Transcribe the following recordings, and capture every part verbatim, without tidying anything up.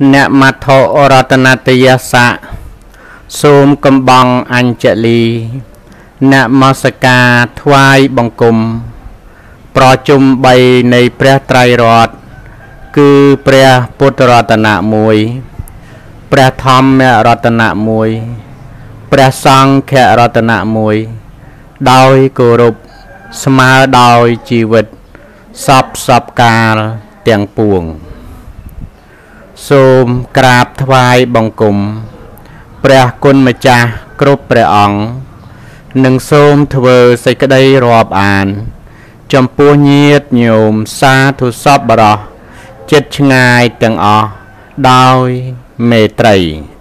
អ្នកមត្ថោរតនតយស័កសូមកំបងអញ្ជលីអ្នកមស្ការថ្វាយបង្គំប្រជុំបីនៃព្រះត្រៃរតន៍គឺព្រះពុទ្ធរតនៈមួយព្រះធម្មរតនៈមួយព្រះសង្ឃរតនៈមួយដោយគោរពស្មើដោយជីវិតសពសពកាលទាំងពួងសូមក្រាបថ្វាយបង្គំព្រះគុណម្ចាស់គ្រប់ព្រះអង្គនិងសូមធ្វើសេចក្តីរាប់អានចំពោះញាតិញោមសាធុសប្បុរសជិតឆ្ងាយទាំងអស់ដោយមេត្រី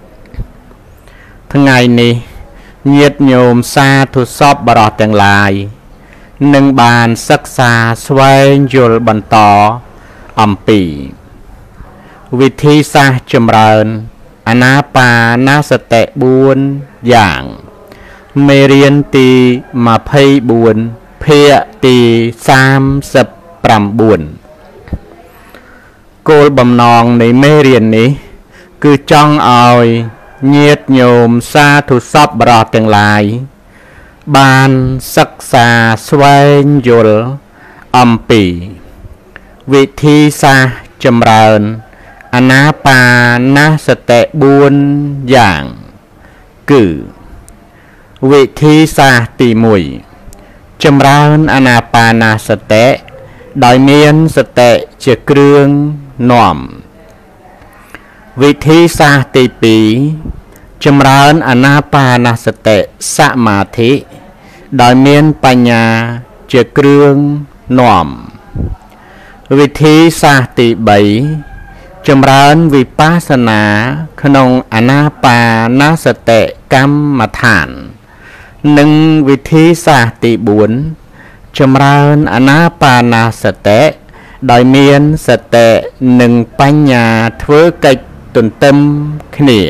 ថ្ងៃនេះញាតិញោមសាធុសប្បុរសទាំងឡាយនឹងបានសិក្សាស្វែងយល់បន្តអំពីវិធីសាស្ត្រចម្រើនអានាបានាសតិបួនយ៉ាងមេរៀនទីម្ភៃបួនភាគទីសាមសិបប្រាំបួនគោលបំណងនៃមេរៀននេះគឺចង់ឲ្យញាតិញោមសាធុសប្បុរសទាំងឡាយបានសិក្សាស្វែងយល់អំពីវិធីសាស្ត្រចម្រើនអានាបានាសតិបួនយ៉ាងគឺវិធីសាស្ត្រទីមួយចម្រើនអានាបានាសតិដោយមានសតិជាគ្រឿងនាំវិធីសាស្ត្រទីពីរចម្រើនអានាបានាសតិសមាធិដោយមានបញ្ញាជាគ្រឿងនាំវិធីសាស្ត្រទីបីចម្រើនវិបស្សនាក្នុងអានាបានាសតិកម្មដ្ឋាននិងវិធីសាស្ត្រទីបួនចម្រើនអានាបានាសតិដោយមានសតិនិងបញ្ញាធ្វើកិច្ចទន្ទឹមគ្នា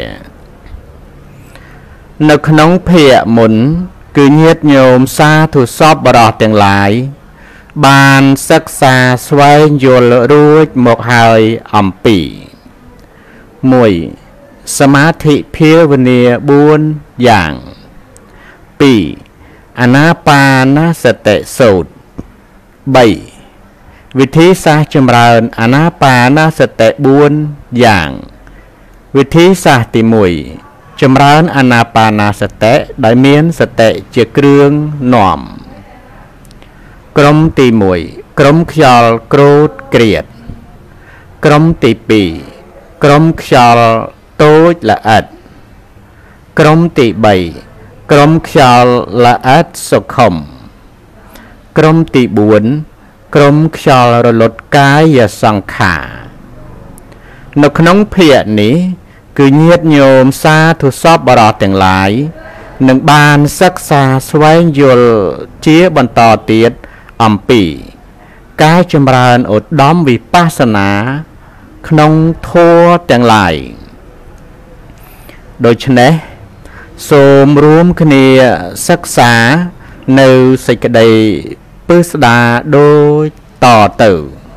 នៅក្នុងភាគមុនគឺញាតិញោមសាធុសប្បុរសទាំងឡាយបានសិក្សាស្វែងយល់រួចមកហើយអំពីមួយសមាធិភាវនាបួនយ៉ាងពីរអានាបានាសតិសូត្របីវិធីសាស្ត្រចម្រើនអានាបានាសតិបួនយ៉ាងវិធីសាស្ត្រទីមួយចម្រើនអានាបានាសតិដោយមានសតិជាគ្រឿងនាំក្រុមទីមួយក្រុមខ្យល់ក្រោតក្រៀតក្រុមទីពីរក្រុមខ្យល់តូចល្អិតក្រុមទីបីក្រុមខ្យល់ល្អិតសុខុមក្រុមទីបួនក្រុមខ្យល់រលត់កាយសង្ខារនៅក្នុងភាគនេះគឺញាតិញោមសាធុសប្បុរសទាំងឡាយនឹងបានសិក្សាស្វែងយល់ជាបន្តទៀតអំពីការចម្រើនឧត្តមវិបស្សនាក្នុងធម៌ទាំងឡាយដូច្នេះសូមរួមគ្នាសិក្សានៅសេចក្តីពិស្ដារដូចតទៅ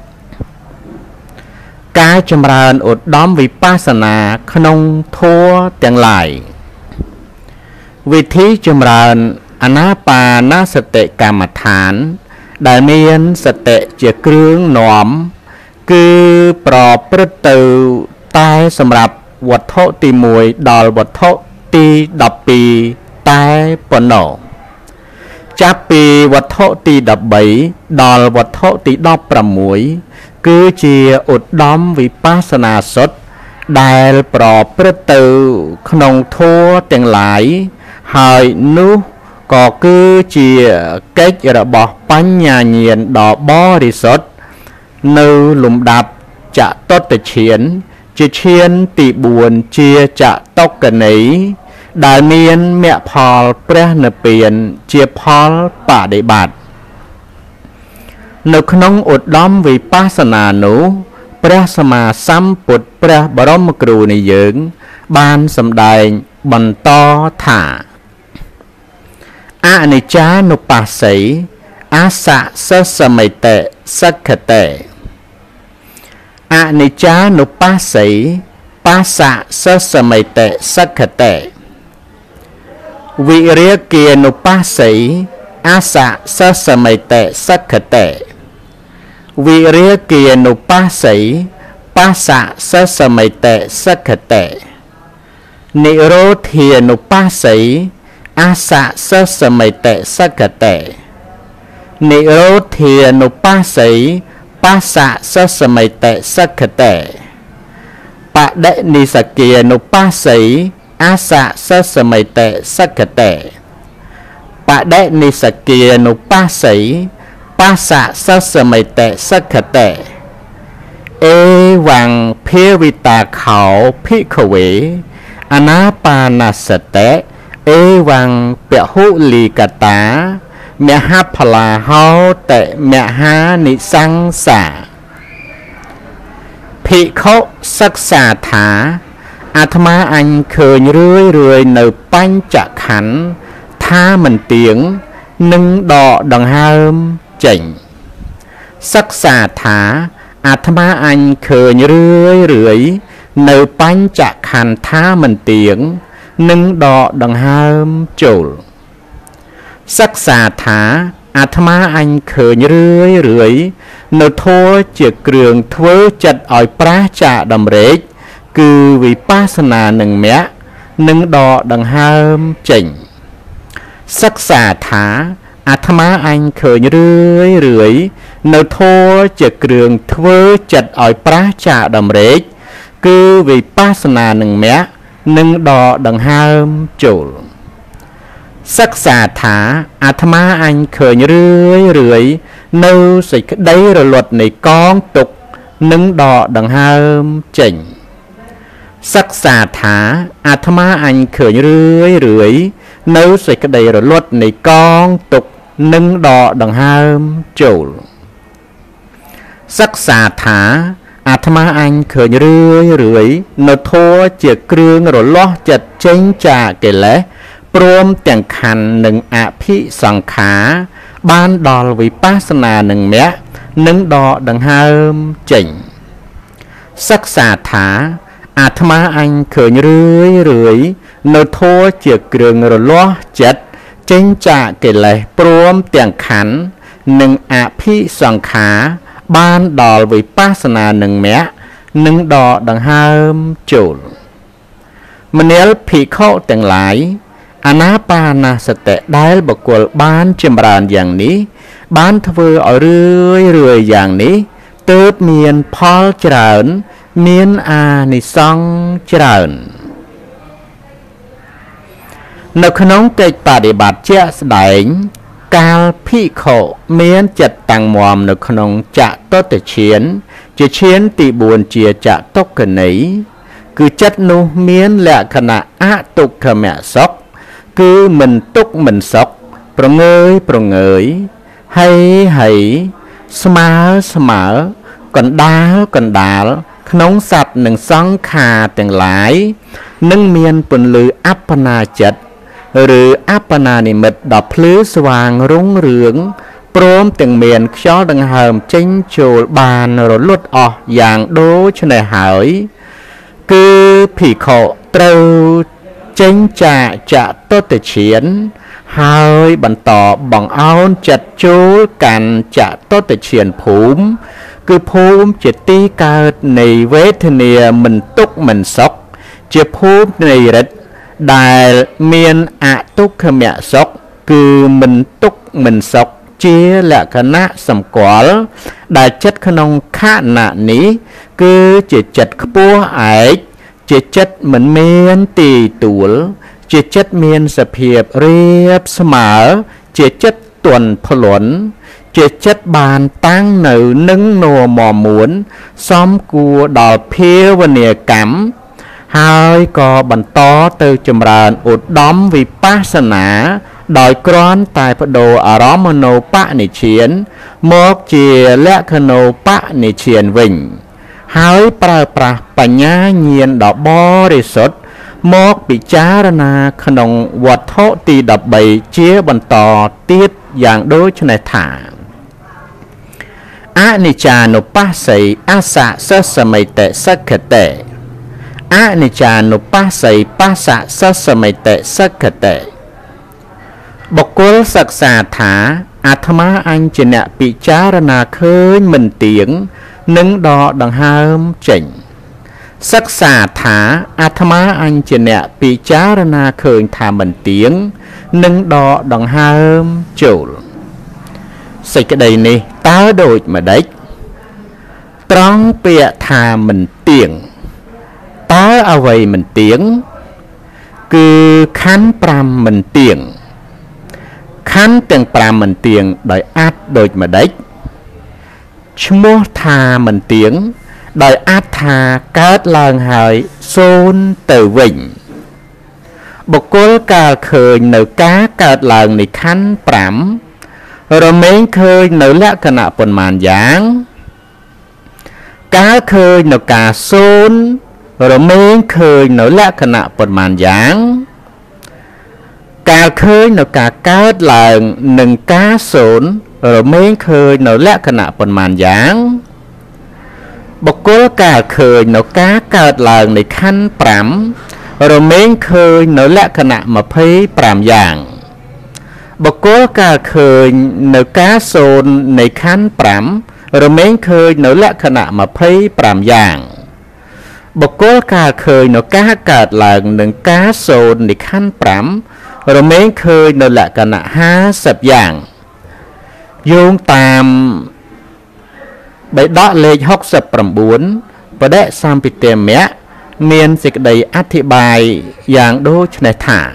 ការចម្រើនឧត្តមវិបស្សនាក្នុងធម៌ទាំងឡាយវិធីចម្រើនអានាបានាសតិកម្មដ្ឋានដែលមានសតិជាគ្រឿងនាំគឺប្រព្រឹត្តទៅតែសម្រាប់វត្ថុទីមួយដល់វត្ថុទីដប់ពីរតែប៉ុណ្ណោះចាប់ពីវត្ថុទីដប់បីដល់វត្ថុទីដប់ប្រាំមួយគឺជាឧត្តមវិបស្សនាសុទ្ធដែលប្រព្រឹត្តទៅក្នុងធម៌ទាំងឡាយហើយនោះក៏គឺជាកិច្ចរបស់បញ្ញាញាណដ៏បរិសុទ្ធនៅលំដាប់ចតុត្តឈានជាឈានទីបួនជាចតុក្កណីដែលមានមគ្គផលព្រះនិព្វានជាផលបដិបត្តិនៅក្នុងឧត្តមវិបស្សនានោះព្រះសម្មាសម្ពុទ្ធព្រះបរមគ្រូនៃយើងបានសម្ដែងបន្តថាអនិច្ចានុបស្សីអសសសមិតិសក្ខតិអនិច្ចានុបស្សីប bá xạ sơ sơ mây tệ sắc khả tệ vị rìa kia nụ bá sĩ á xạ sơ sơ mây tệ sắc khả tệ vị rìa kia nụ bá sĩ bá xạ sơ sơ mây tệ sắc khả tệ nị rô thìa nụ bá sĩ á xạ sơ sơ mây tệ sắc khả tệ nị rô thìa nụ bá sĩ bá xạ sơ sơ mây tệ sắc khả tệ bạ đệ ni sa kia nụ bá sĩ á xạ sơ sơ mây tệ sắc khả tệ bạ đệ ni sa kia nụ bá sĩ bá xạ sơ sơ mây tệ sắc khả tệ ê vàng phía vi tà khảo phí khẩu vế ana pa na sa tệ ê vàng bẹ hữu lì cà tá mẹ ha phala hao tệ mẹ ha nị sang xả phí khẩu sắc xả thảอาตมาอันเคยเรื่อยเรื่อยในปัญจขันธ์ท่ามันเตียงหนึ่งดอกดังห้ามเจ๋งศักษาถาอาตมาอันเคยเรื่อยเรื่อยในปัญจขันธ์ท่ามันเตียงหนึ่งดอกดังห้ามโจลศักษาถาอาตมาอันเคยเรื่อยเรื่อยในทั่วเจียเกลืองทั่วจัดอ่อยพระจ่าดำเร็จคือวิปัสสนาหนึ่งแม้หนึ่งดอกดังห้ามเจ๋งศักษาถาอาตมาอันเคยเรื่อยเรื่อยในทั่วจะเกลืองทั่วจัดอ่อยพระจ่าดำเร็จคือวิปัสสนาหนึ่งแม้หนึ่งดอกดังห้ามจุลศักษาถาอาตมาอันเคยเรื่อยเรื่อยในสิ่งใดระลดในกองตุกหนึ่งดอกดังห้ามเจ๋งศักษาถาอาตมาอันเคยเรื่อยเรื่อยในสิ่งใดระลดในกองตุกหนึ่งดอกดังห้ามจุลศักษาถาอาตมาอันเคยเรื่อยเรื่อยในทั่วเจียเครื่องระลดจัดเจงจากเกล้พร้อมแต่งขันหนึ่งอภิสังขาบ้านดอลวิปัสสนาหนึ่งแม้หนึ่งดอกดังห้ามเจ๋งศักษาถาอาตมาอันเคยเรื่อยเรื่อยในทั่วเจียเครื่องระลดจัดเจงจากเกล้พร้อมแต่งขันหนึ่งอภิสังขาบ้านดอลวิปัสสนาหนึ่งแม้หนึ่งดอกดังห้ามจุลมันเนลผีเข้าแต่งหลายอนาปานาสเตได้บกวลบ้านจิมรานอย่างนี้บ้านทเวอเรื่อยเรื่อยอย่างนี้เติบเมียนพอลเจริญเมียนอานิซองเจริญในขนมเกิดปฏิบัติเจ้าแสดงการพิโคเมียนจัดตังมวมในขนมจะต้นเชียนจะเชียนตีบวนเจียจะตกกันไหนคือจัดนูเมียนและขณะอาตุกขแม่ซอกคือmìnhตุกmìnhซอกปรงเงยปรงเงยให้ให้สมาสมาก่อนดาวก่อนดาวขนมสัตว์หนึ่งสองขาแต่งหลายนึ่งเมียนปนลืออัปปนาจัดหรืออัปปนานิมิตดอกพลื้สว่างรุ่งเรืองพร้อมแต่งเมียนย้อดังเหิมเจงโจลบานรถลุดออกอย่างโดชนหายคือผีโคเตาเจงจะจะต้นเฉียนหายบรรต่อบังเอาจัดจูกันจะต้นเฉียนภูมิคือภูมิจิตตีเกิดในเวทเนียมันตุกมันซอกจะภูมิในรัดได้เมียนอะตุกขมะซอกคือมันตุกมันซอกเจียและคณะสำกอลได้จัดขนมข้าหนานี้คือจะจัดขบัวไอจะจัดเหมือนเมียนตีตัวจะจัดเมียนสเพียบเรียบเสมอจะจัดตวนผลนจะจัดบานตั้งหนึ่งนึ่งโนมอมุนซ้อมกัวดอกเพียวเนียกัมหายก็บรรทอเตอจำรานอุดด้อมวิปัสสนาดอยกรอนตายพโดอารมโนปะนิเชียนมกเจียและขโนปะนิเชียนวิ่งหายปราปราปัญญาเงียนดอกบริสุทธิ์มกปิจารณาขนมวัดโทตีดับใบเจียบรรทอติดอย่างโดยชนถาอานิจานุปัสสิอาสะเสสมัยเตสักเต a ni cha nụ pa say pa sa sa sa mày tệ sa kệ tệ bọc cố sắc xa thả a tham á anh chỉ nè bị chá ra nà khơi mình tiếng nâng đỏ đằng hàm chỉnh sắc xa thả a tham á anh chỉ nè bị chá ra nà khơi thả mình tiếng nâng đỏ đằng hàm chủ xây cái đây nè ta đổi mà đấy tròn bịa thả mình tiếng ta ở vậy mình tiếng cứ khán pram mình tiếng khán tiếng pram mình tiếng đòi át đôi mà đấy mua thà mình tiếng đòi át thà cát làng hỏi xôn từ vịnh bọc cố cả khơi nở cá cát làng này khán pram rồi mấy khơi nở lẽ cả nạ phần màn dáng cá khơi nở cả xôn rồi mấy khơi nở lẽ cả nạ phần màn dáng cá khơi nó cả cát làng nâng cá sốn rồi mấy khơi nó lẽ khả nạ phần màn dáng bọc cố cả khơi nó cá cát làng này khăn pram rồi mấy khơi nó lẽ khả nạ mà phê pram dạng bọc cố cả khơi nó cá sốn này khăn pram rồi mấy khơi nó lẽ khả nạ mà phê pram dạng bọc cố cả khơi nó cá cát làng nâng cá sốn này khăn pram rồi mấy khơi nó là cả nạ há sập dạng dùng tàm bấy đó lê hốc sập bầm bốn và đệ sam bị tiềm mẹ miền dịch đầy át thị bài dạng đô này thả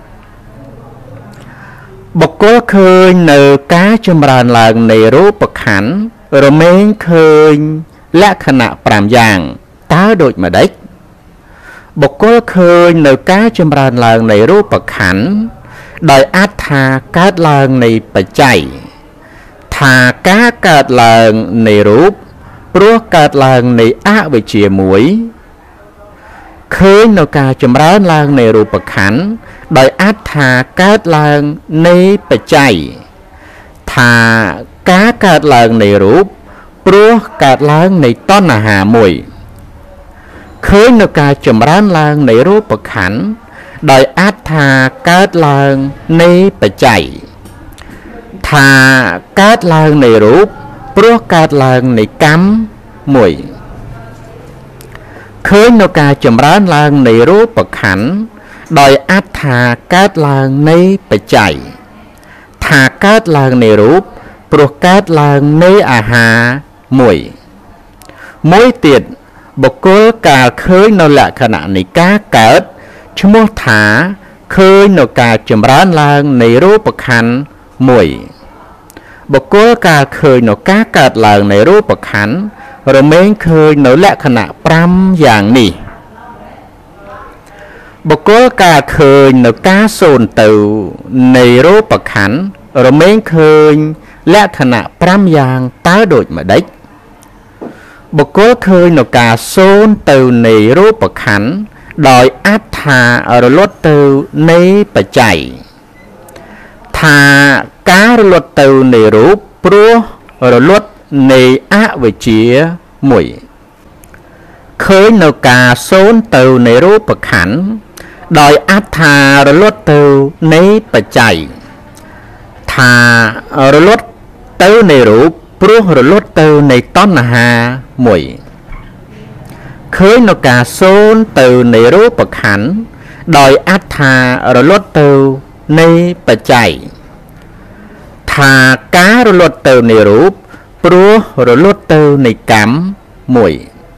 bọc cố khơi nở cá châm ràn làng này rô bậc hẳn rồi mấy khơi lẽ khả nạ pram dạng tá đôi mà đấy bọc cố khơi nở cá châm ràn làng này rô bậc hẳn đòi át thà cát làng này phải chạy thà cá cát làng này rúp rúa cát làng này á về chìa muối khơi nô ca chùm rá làng này rúp bậc hẳn đòi át thà cát làng này phải chạy thà cá cát làng này rúp rúa cát làng này ton là hà mùi khơi nô ca chùm rá làng này rúp bậc hẳn đòi át thà cát làng này phải chạy thà cát làng này rúp rúa cát làng này cắm mùi khơi nô ca chùm rá làng này rúp bậc hẳn đòi át thà cát làng này phải chạy thà cát làng này rúp rúa cát làng này à hà mùi mối tiệt bọc cố cả khơi nô lạ khả nạ này cá cát chú mô thả khơi nô ca chùm rán làng này rô bậc hẳn mùi bọc cố ca khơi nô cá cát làng này rô bậc hẳn rồi mấy khơi nô lẽ khả nạ pram dạng nì bọc cố ca khơi nô cá sồn từ này rô bậc hẳn rồi mấy khơi lẽ khả nạ pram dạng tá đôi mà đấy bọc cố khơi nô cá sồn từ này rô bậc hẳn đòi át thà ở lót từ này phải chạy thà cá lót từ này rúp rúa ở lót này á về chia mũi khơi nô cá sốn từ này rúp bậc hẳn đòi át thà ở lót từ này phải chạy thà ở lót từ này rúp rúa ở lót từ này ton là hà mũi khơi nó cả xôn từ này rô bậc hẳn đòi át thà rồi lót từ này phải chạy thà cá rồi lót từ này rúp rúa rồi lót từ này cắm mũi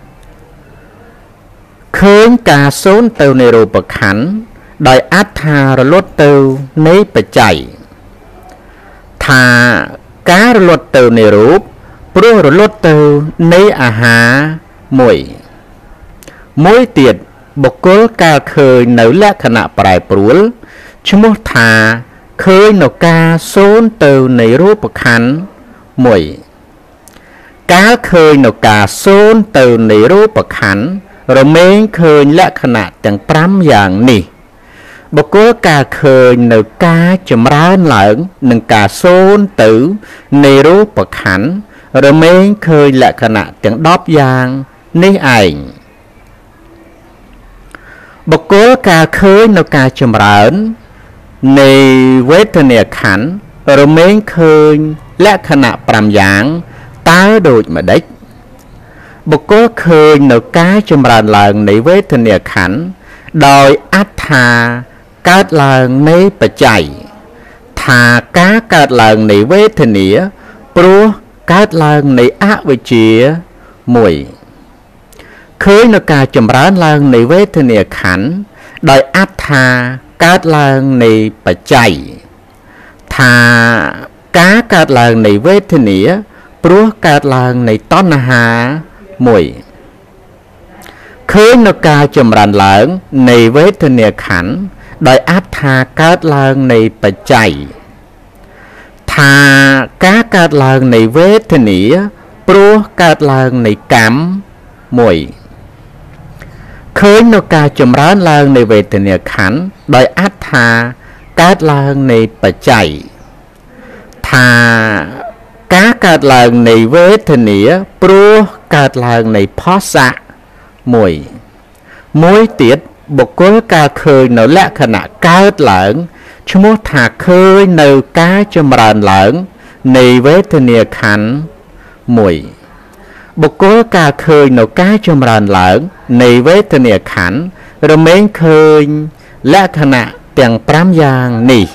khơi cả xôn từ này rô bậc hẳn đòi át thà rồi lót từ này phải chạy thà cá rồi lót từ này rúp rúa rồi lót từ này à hà mũi mối tiệt bọc cố ca khơi nở lẽ khả nạ bài bруल chú mô thà khơi nở ca xôn từ này rô bậc hẳn mùi cá khơi nở ca xôn từ này rô bậc hẳn rồi mấy khơi lẽ khả nạ chẳng pram dạng nì bọc cố ca khơi nở ca chùm rán lợn nâng ca xôn từ này rô bậc hẳn rồi mấy khơi lẽ khả nạ chẳng đóp dạng ní ảnh บกลกาเคยนกาจำรันในเวทนาขันเราเม้งเคยและขณะปรำยางตาโดยมาได้บกลเคยนกาจำรันลางในเวทนาขันโดยอัตถาการลางในปัจจัยทากาการลางในเวทนาปลัวการลางในอวิจีมวยเคยนกาจำรันลางในเวทนาขันโดยอัตถาการลางในปัจจัยทากาการลางในเวทนาปลัวการลางในต้นหามวยเคยนกาจำรันลางในเวทนาขันโดยอัตถาการลางในปัจจัยทากาการลางในเวทนาปลัวการลางในกรรมมวยเคยนกาจำรันลางในเวทนาขันโดยอัตถาการลางในปัจจัยทากาการลางในเวทนาปลัวการลางในภาษามวยมวยเตียดบกลกาเคยในและขณะการหลังชั่วโมงถาเคยในกาจำรันหลังในเวทนาขันมวยบกลกาเคยในกาจำรันหลังในเวทนาขันเราเม้งเคยและขณะเตียงปรำยางนี่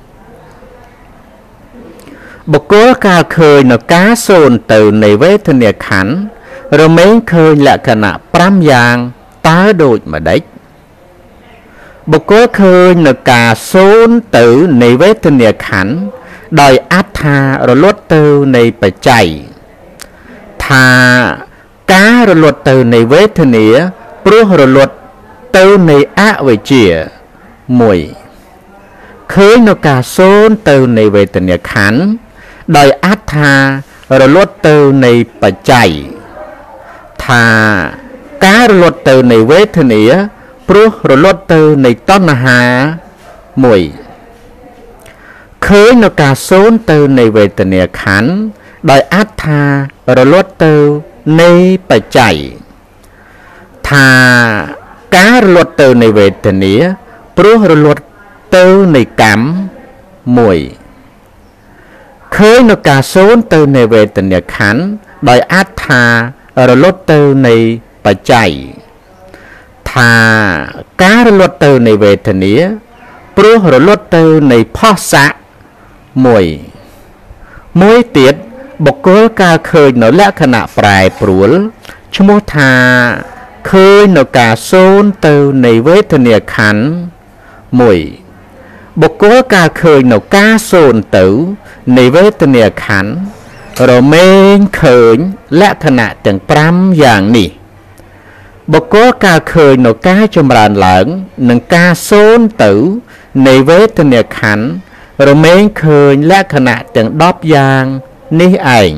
บกลกาเคยในกาโซนตื่นในเวทนาขันเราเม้งเคยและขณะปรำยางตาโดยมาได้บกเคยในกาโซนตือในเวทนาขันโดยอัตถารลดตือในปัจจัยทาการลดตือในเวทนาปลุกรลดตือในอวิจีมวยเคยในกาโซนตือในเวทนาขันโดยอัตถารลดตือในปัจจัยทาการลดตือในเวทนาปลุกรลดตือในต้นหามวยเคยในกาโซนตือในเวทนาขันโดยอัตถารลดตือในปัจจัยทาการลดตือในเวทนาปลุกรลดตือในกรรมมวยเคยในกาโซนตือในเวทนาขันโดยอัตถารลดตือในปัจจัยทาการลดตือในเวทนาปลุกรลดตือในภาษามวยมวยเตียดบกลกาเคยในและขณะปลายปลุลชโมทาเคยในกาโซนตือในเวทนาขันมวยบกลกาเคยในกาโซนตือในเวทนาขันเราเม้งเคยและขณะแต่งปรำอย่างนี้บกกาเคยในกาจำรันหลังหนึ่งกาโซนตือในเวทนาขันเราเม้งเคยและขณะแต่งดอบยางนี่เอง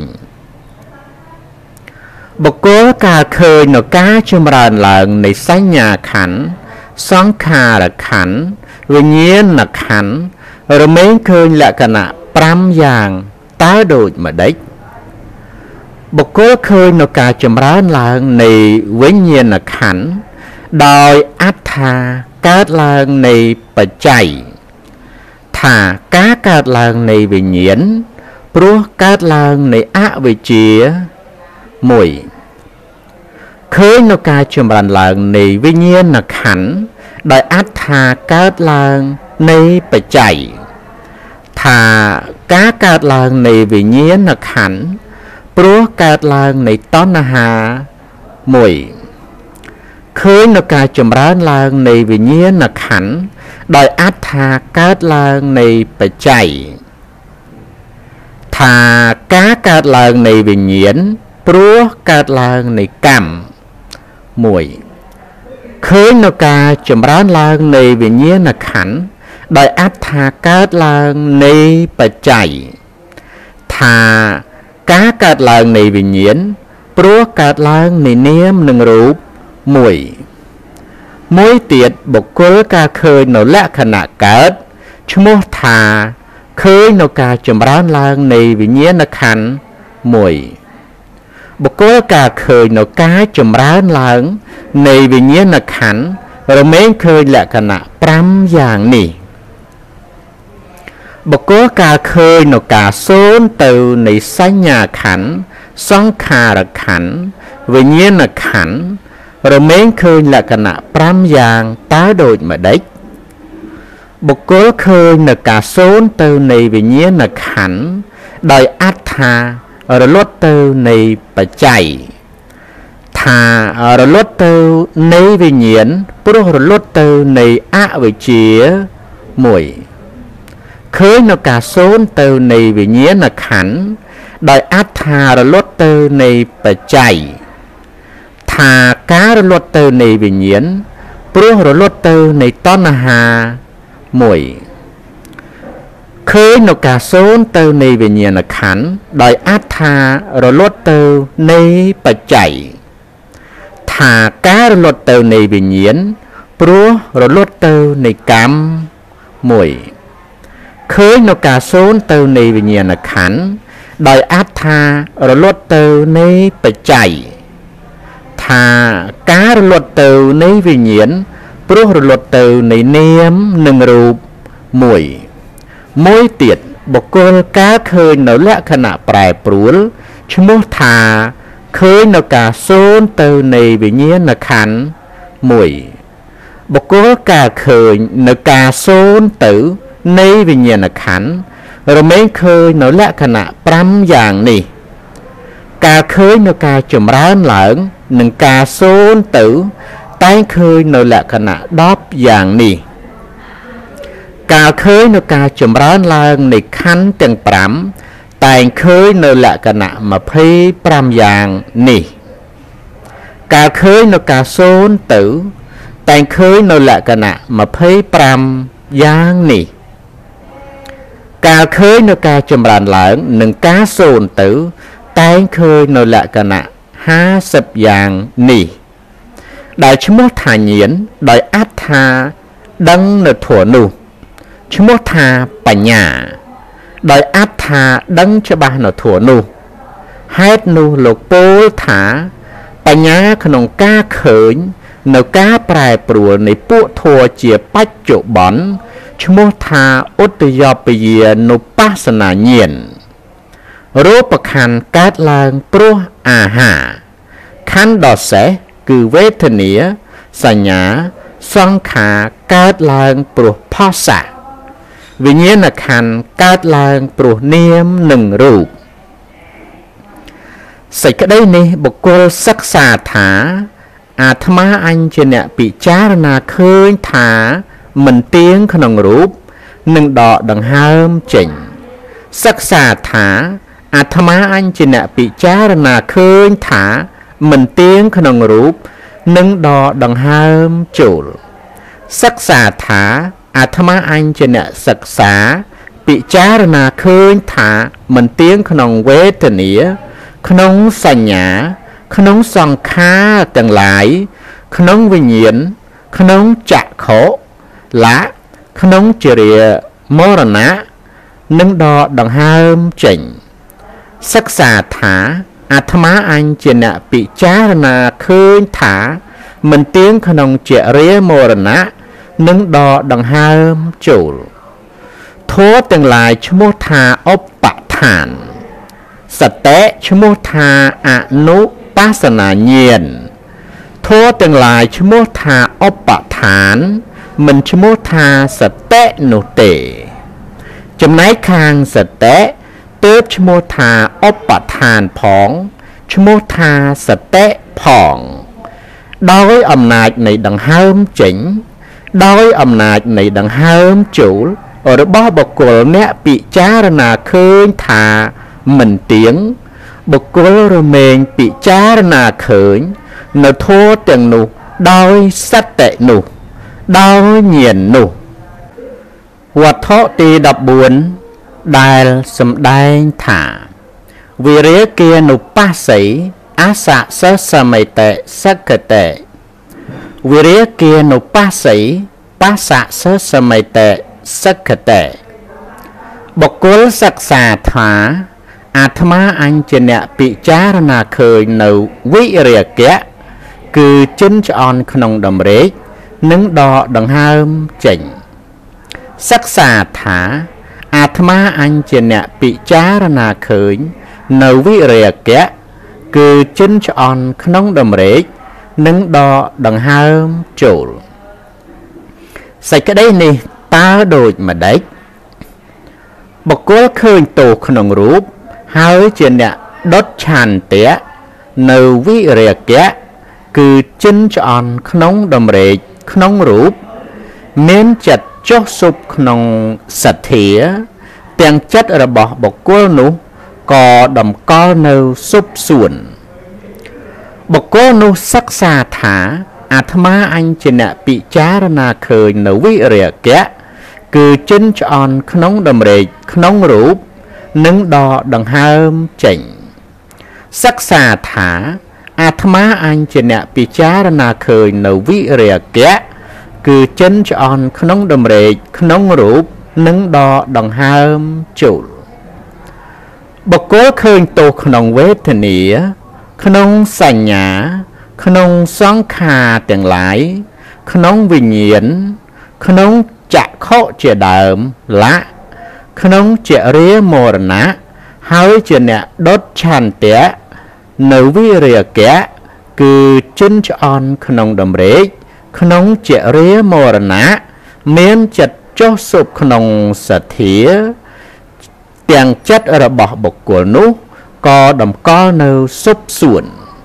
บกกาเคยในกาจำรันหลังในสัญญาขันสังขารขันวิญญาณขันเราเม้งเคยและขณะปรำยางตาโดยมาได้บกเคยในการจำรันลางในวิญญาณขันโดยอัตถาการลางในปัจจัยถากาการลางในวิญญาณปลุกการลางในอวิจีมวยเคยในการจำรันลางในวิญญาณขันโดยอัตถาการลางในปัจจัยถากาการลางในวิญญาณขันปลุกการลางในต้นหามวยเคยในการจำรันลางในวิญญาณขันโดยอัตถาการลางในปัจจัยถากาการลางในวิญญาณปลุกการลางในกรรมมวยเคยในการจำรันลางในวิญญาณขันโดยอัตถาการลางในปัจจัยถากาการลางในวิญญาณปลุกการลางในเนียมหนึ่งรูปมวยมวยเตียดบกลกาเคยในและขณะเกิดชโมทาเคยในการจำรันลางในวิญญาณขันมวยบกลกาเคยในการจำรันลางในวิญญาณขันរមែងឃើញលក្ខណៈប្រាំយ៉ាងនេះបុគ្គលការឃើញនៅការសូន្យទៅនៃសញ្ញាខណ្ឌសង្ខារខណ្ឌវិញ្ញាណខណ្ឌរមែងឃើញលក្ខណៈប្រាំយ៉ាងតើដូចម្ដេចបុគ្គលឃើញនៅការសូន្យទៅនៃវិញ្ញាណខណ្ឌដោយអត្ថារលត់ទៅនៃបច្ច័យថារលត់ទៅនៃវិញ្ញាណព្រោះរលត់ទៅនៃអវិជ្ជាមួយឃើញនៅការសូន្យទៅនៃវិញ្ញាណខណ្ឌដោយអត្ថារលត់ទៅនៃបច្ច័យថាការរលត់ទៅនៃវិញ្ញាណព្រោះរលត់ទៅនៃតណ្ហាមួយឃើញនៅការសូន្យទៅនៃវិញ្ញាណខណ្ឌដោយអត្ថារលត់ទៅនៃបច្ច័យថាការរលត់ទៅនៃវិញ្ញាណព្រោះរលត់ទៅនៃកម្មមួយឃើញនៅការសូន្យទៅនៃវិញ្ញាណខណ្ឌដោយអត្ថារលត់ទៅនៃបច្ច័យថាការរលត់ទៅនៃវិញ្ញាណព្រោះរលត់ទៅនៃនាមនិងរូបមួយមួយទៀតបុគ្គលការឃើញនៅលក្ខណៈប្រែប្រួលឈ្មោះថាឃើញនៅការសូន្យទៅនៃវិញ្ញាណខណ្ឌមួយបុគ្គលការឃើញនៅការសូន្យទៅនៃវិញ្ញាណខណ្ឌរមែងឃើញនៅលក្ខណៈប្រាំយ៉ាងនេះការឃើញនៅការចម្រើនឡើងនិងការសូន្យទៅតែងឃើញនៅលក្ខណៈដប់យ៉ាងនេះការឃើញនៅការចម្រើនឡើងនៃខណ្ឌទាំងប្រាំតែងឃើញនៅលក្ខណៈម្ភៃប្រាំយ៉ាងនេះការឃើញនៅការសូន្យទៅតែងឃើញនៅលក្ខណៈម្ភៃប្រាំយ៉ាងនេះការឃើញនៅការចម្រើនឡើងនិងការសូន្យទៅតែងឃើញនៅលក្ខណៈហាសិបយ៉ាងនេះដែលឈ្មោះថាញាណដោយអត្ថាដឹងនៅធម៌នោះឈ្មោះថាបញ្ញាដោយអត្ថាដឹងច្បាស់នៅធម៌នោះហេតុនោះលោកពោលថាបញ្ញាក្នុងការឃើញនៅការប្រែប្រួលនៃពួកធម៌ជាបច្ចុប្បន្នឈ្មោះថាឧត្តយពយានុបស្សនាញាណរូបខណ្ឌកើតឡើងព្រោះអាហារខណ្ឌដ៏សេះគឺវេទនាសញ្ញាសង្ខារកើតឡើងព្រោះផស្សៈវិញ្ញាណខណ្ឌកើតឡើងព្រោះនាមនិងរូបសេចក្តីនេះបុគ្គលសិក្សាថាអាត្មាអញជាអ្នកពិចារណាឃើញថាមិនទៀងក្នុងរូបនិងដកដង្ហើមចេញសិក្សាថាអាត្មាអញជាអ្នកពិចារណាឃើញថាមិនទៀងក្នុងរូបនិងដកដង្ហើមចូលសិក្សាថាអាត្មាអញជាអ្នកសិក្សាពិចារណាឃើញថាមិនទៀងក្នុងវេទនាក្នុងសញ្ញាក្នុងសង្ខារទាំងឡាយក្នុងវិញ្ញាណក្នុងចក្ខុលៈក្នុងចរិយាមរណៈនិងដកដង្ហើមចេញសិក្សាថាអាត្មាអញជាអ្នកពិចារណាឃើញថាមិនទៀងក្នុងចរិយាមរណៈនិងដកដង្ហើមចូលធម៌ទាំងឡាយឈ្មោះថាឧបដ្ឋានសតិឈ្មោះថាអនុបស្សនាញាណធម៌ទាំងឡាយឈ្មោះថាឧបដ្ឋានមិនឈ្មោះថាសតិនោះទេចំណែកខាងសតិទើបឈ្មោះថាឧបដ្ឋានផងឈ្មោះថាសតិផងដោយអំណាចនៃដង្ហើមចេញដោយអំណាចនៃដង្ហើមចូលរបស់បុគ្គលអ្នកពិចារណាឃើញថាមិនទៀងបុគ្គលរមែងពិចារណាឃើញនៅធម៌ទាំងនោះដោយសតិនោះដោយញាណនោះវត្ថុទីដប់បួនដែលសម្ដែងថាវិរិគានុបស្សីអសសសមិតេសកតេវិរិគានុបស្សីបស្សសសមិតេសកតេបុគ្គលសិក្សាថាអាត្មាអញជាអ្នកពិចារណាឃើញនៅវិរិយៈគឺចិនឆ្អន់ក្នុងដំរេក nâng đo đằng hơm chỉnh sắc xà thả Atma anh chỉ nè bị chá ra nà khởi nấu vị rìa kẽ cứ chân chọn nông đầm rễ nâng đo đằng hơm chủ sạch cái đấy nè ta đổi mà đấy bọc cố khơi tổ nông rúp hơi chỉ nè đốt chàn tía nấu vị rìa kẽ cứ chân chọn nông đầm rễ nông rúp miễn chặt chốt sụp nông sạch thịa tiền chất ở bỏ bọc cô nụ có đầm co nâu sụp xuẩn bọc cô nụ sắc xa thả Atma anh chỉ nạ bị chá ra nà khởi nấu vị rìa kẽ cứ chân chọn nông đầm rễ nông rúp nâng đo đằng hơm chỉnh sắc xa thả Atma anh chỉ nạ bị chá ra nà khởi nấu vị rìa kẽ cứ chân chọn nông đầm rễ nông rúp nâng đo đằng hơm chủ bọc cố khơi tổ nông vết thân ý nông sành nhã nông xoắn khà tiền lái nông vì nhiễn nông chạ khổ chìa đờm lạ nông chìa ría mồ ná hơi chìa nẹ đốt chàn tía nấu vi rìa kẽ cứ chân chọn nông đầm rễ nông chìa ría mồ ná miễn chật cho sụp nông sở thía tiền chất ở bỏ bọc của nó có đầm co nâu sụp xuẩn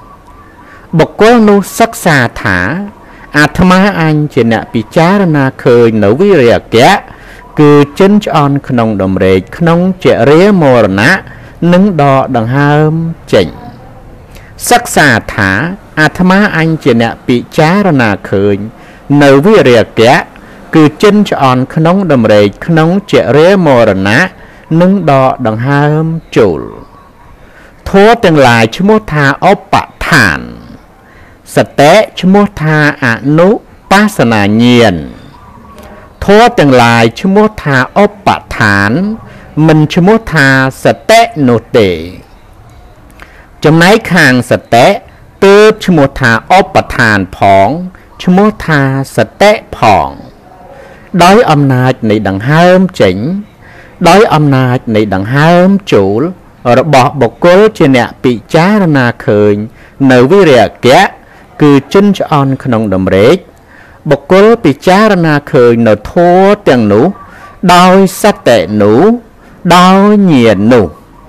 bọc của nó sắc xa thả Atma anh chỉ nạ bị chá ra nà khơi nấu vi rìa kẽ cứ chân chọn nông đầm rễ nông trẻ ría mồ ná nâng đo đằng hơm chỉnh sắc xa thả Atma anh chỉ nạ bị chá ra nà khơi nấu vi rìa kẽ cứ chân chọn nông đầm rễ nông trẻ ría mồ ná nâng đo đằng hơm chủ thua từng lại chứ mô tha ốp bạ thản sạch tế chứ mô tha ạ nụ bá sà nà nhiên thua từng lại chứ mô tha ốp bạ thản mình chứ mô tha sạch tế nụ tệ trong náy khang sạch tế tư chứ mô tha ốp bạ thản phóng chứ mô tha sạch tế phóng đói âm nạch này đằng hơm chỉnh đói âm nạch này đằng hơm chủ ở bỏ bọc cố trên nẹ bị chá ra nà khởi nấu vi rìa kẽ cứ chân chọn nông đầm rễ bọc cố bị chá ra nà khởi nấu thô tiền nụ đói sát tệ nụ đói nhiệt nụ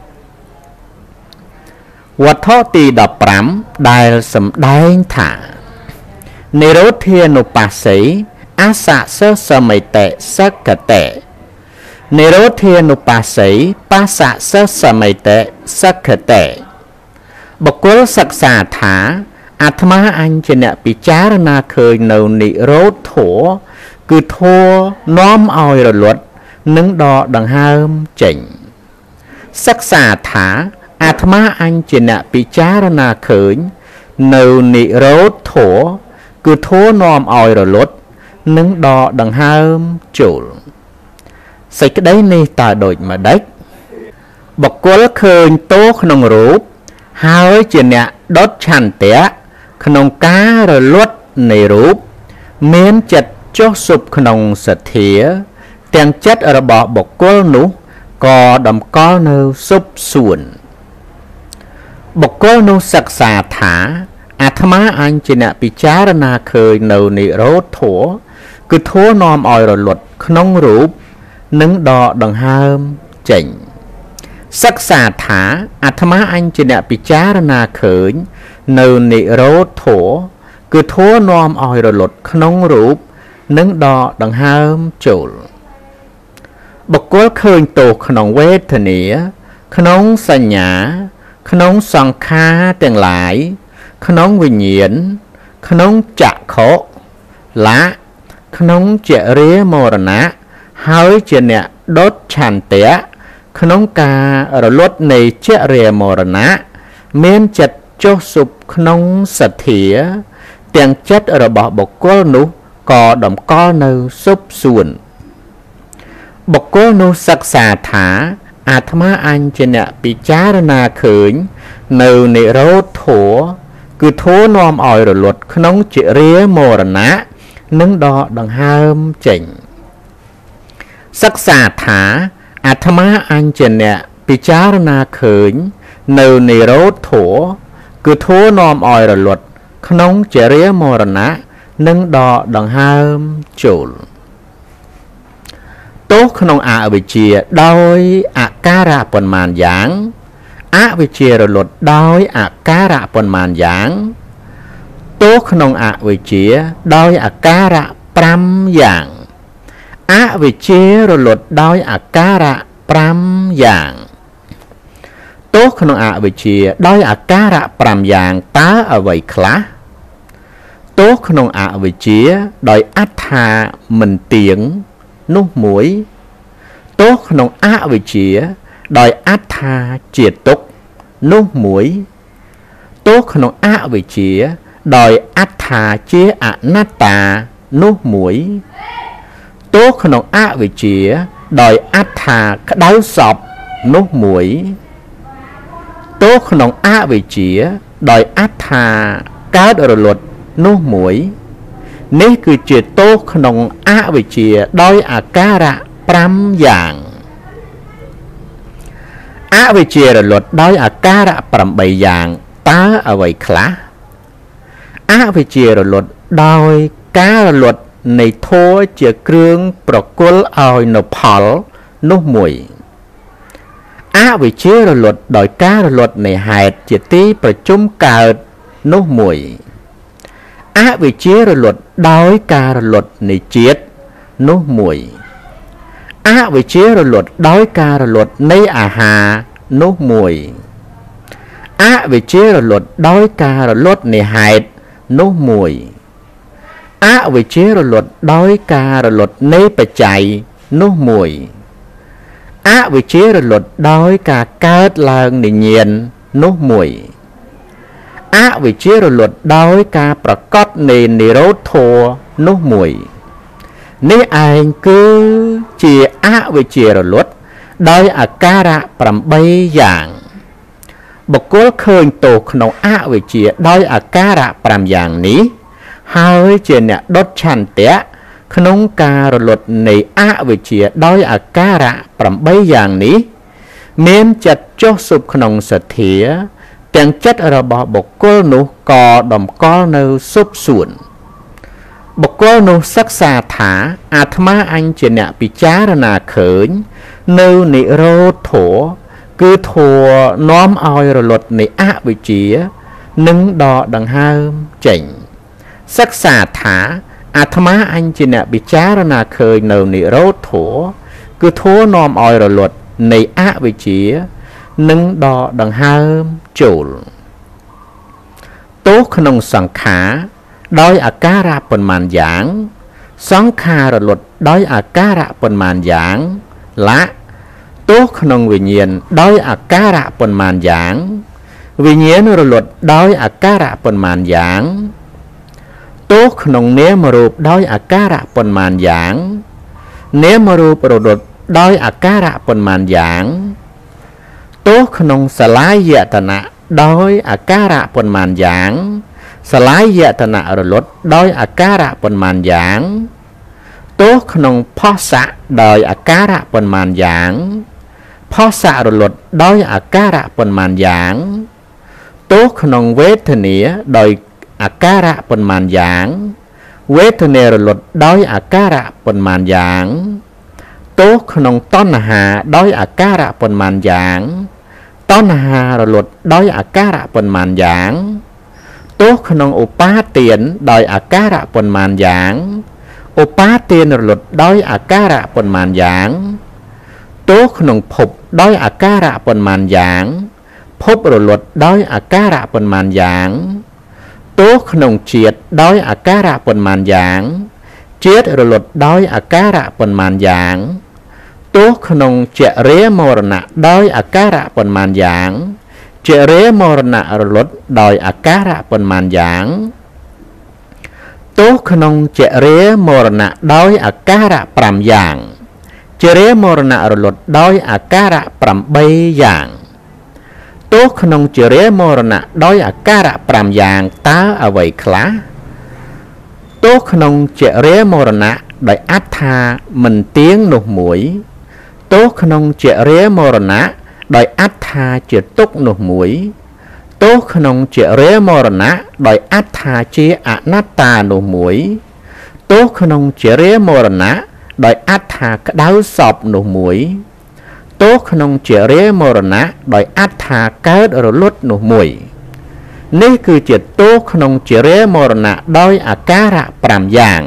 vật thó tì đọc rắm đài sầm đáy thả nê rốt thiên nụ bà sĩ á xạ sơ sơ mây tệ sắc cả tệ nê rốt thiên nụ bà sĩ ba xạ sơ sơ mây tệ sắc cả tệ bọc cố sắc xạ thả Atma anh chỉ nẹ bị chá ra nà khơi nâu nị rốt thổ cứ thô nóm oi rồi luật nâng đo đằng hơm chỉnh sắc xạ thả Atma anh chỉ nẹ bị chá ra nà khơi nâu nị rốt thổ cứ thô nóm oi rồi luật nâng đo đằng hơm chủ xây cái đấy này ta đổi mà đấy bọc cố khơi tố nông rúp hơi chỉ nẹ đốt chàn tía nông cá rồi luốt này rúp miễn chật cho sụp nông sạch thía tiền chất ở bỏ bọc cố nụ có đầm có nâu sụp xuẩn bọc cố nụ sạc xà thả Atma anh chỉ nạ bị chá ra nà khơi nâu nị rốt thổ cứ thố nòm oi rồi luật nông rúp nâng đo đằng hơm chỉnh sắc xà thả Atma anh chỉ nạ bị chá ra nà khởi nâu nị rốt thổ cứ thố nòm oi rồi luật nông rúp nâng đo đằng hơm chủ bọc cố khơi tổ nông vết thân ý nông sành nhã nông xoắn khá tiền lái nông vì nhiễn nông chạ khổ lá nông trẻ ría mồ ná hơi chè nẹ đốt chàn tía nông ca rồi lốt này trẻ ría mồ ná miễn chật cho sụp nông sạch thía tiền chất ở bỏ bọc cố nụ có đầm co nâu sụp xuẩn bọc cố nụ sắc xà thả Atma anh chè nẹ bị chá ra nà khởi nâu nị rốt thổ cứ thố nòm oi rồi luật nông trẻ ría mồ ná nâng đo đằng hàm chỉnh sắc xà thả à tham á anh chèn nè bị chá na khởi nêu nì rốt thổ cứ thua nòm oi rồi luật khống chế ría mồ rần á nâng đo đằng hàm chủ tốt khống ạ bị chia đôi ạ cá rạ bồn màn giảng ạ bị chia rồi luật đôi ạ cá rạ bồn màn giảng tốt khống ạ bị chia đôi ạ cá rạ pram giảng ạ bị chia rồi luật đôi ạ cá rạ pram giảng tốt khống ạ bị chia đôi ạ cá rạ pram giảng tá ở vậy khá tốt khống ạ bị chia đôi át thà mình tiếng nút mũi tốt khống ạ bị chia đòi át tha triệt túc nút mũi tốt khống ạ bị chia đòi át thà chia ạ nát tà nút mũi tốt khống ạ bị chia đòi át thà đáu sọp nút mũi tốt khống ạ bị chia đòi át thà cá đờ luật nút mũi nếu cứ triệt tốt khống ạ bị chia đòi ạ cá rạ pram dạng á về chia rồi luật đói à cá rạ pram bảy dạng tá ở vậy khá á về chia rồi luật đói cá rồi luật này thua chia krương procol oi nộp phở nốt mùi á về chia rồi luật đói cá rồi luật này hạt chia tíประชุม cào nốt mùi á về chia rồi luật đói cá rồi luật này chết nốt mùi á về chia rồi luật đói cá rồi luật này à hà nốt mùi á về chia rồi luật đói cá rồi luật này hạt nốt mùi á về chia rồi luật đói cá rồi luật này phải chạy nốt mùi á về chia rồi luật đói cá cát làng này nhiên nốt mùi á về chia rồi luật đói cáประกอบ này này rốt thua nốt mùi nếu anh cứ chia á về chia rồi luật đói à cá rạ pram bảy dạng bậc cố khơi tổ khẩu á về chia đói à cá rạ pram dạng ní hai chuyện nè đốt chăn té khung cá rồi luật này á về chia đói à cá rạ pram bảy dạng ní miếng chặt cho sụp khung sệt thía tiếng chất ở bờ bậc cố nụ cò đầm co nêu sụp sụn bậc cố nụ sắc xà thả à tham anh chuyện nè bị chá ra nà khởi nêu nị rô thổ cứ thua nóm oi rồi luật nị á bị chia nâng đo đằng hàm chỉnh sắc xà thả à tham anh chuyện nè bị chá ra nà khởi nêu nị rô thổ cứ thua nóm oi rồi luật nị á bị chia nâng đo đằng hàm chủ tốt khung sẵn khá đói à cá rạ bồn màn giảng sẵn khá rồi luật đói à cá rạ bồn màn giảng lá tốt khung vì nhiên đói à cá rạ bồn màn giảng vì nhiên rồi luật đói à cá rạ bồn màn giảng tốt khung nếu mà rụp đói à cá rạ bồn màn giảng nếu mà rụp rồi luật đói à cá rạ bồn màn giảng tốt khung xả lái dạ tà nạ đói à cá rạ bồn màn giảng xả lái dạ tà nạ rồi luật đói à cá rạ bồn màn giảng tốt khung phó xạ đói à cá rạ bồn màn giảng phó xạ rồi luật đói à cá rạ bồn màn giảng tốt khung vết thân nĩa đói à cá rạ bồn màn giảng vết thân nĩa rồi luật đói à cá rạ bồn màn giảng tốt khung tôn hà đói à cá rạ bồn màn giảng tôn hà rồi luật đói à cá rạ bồn màn giảng tốt khung ổ pá tiền đói à cá rạ bồn màn giảng ổ pá tiền rồi luật đói à cá rạ bồn màn giảng tốt khung phục đói à cá rạ bồn màn giảng phục rồi luật đói à cá rạ bồn màn giảng tốt khung triệt đói à cá rạ bồn màn giảng triệt rồi luật đói à cá rạ bồn màn giảng tốt khung trẻ rế mồ nạ đói à cá rạ bồn màn giảng trẻ rế mồ nạ rồi luật đói à cá rạ bồn màn giảng tốt khung trẻ rế mồ nạ đói à cá rạ pram giảng trẻ rế mồ nạ rồi luật đói à cá rạ pram bảy giảng tốt khung trẻ rế mồ nạ đói à cá rạ pram giảng tá ở vậy khá tố không chệ rế mô rà nạ đòi át thà mình tiếng nụ mũi tố không chệ rế mô rà nạ đòi át thà chệ túc nụ mũi tố không chệ rế mô rà nạ đòi át thà chê ạ nát tà nụ mũi tố không chệ rế mô rà nạ đòi át thà cả đáo sọp nụ mũi tố không chệ rế mô rà nạ đòi át thàកើតរលត់នោះមួយនេះគឺជាទោសក្នុងជារេមរណៈដោយអាការៈ5យ៉ាង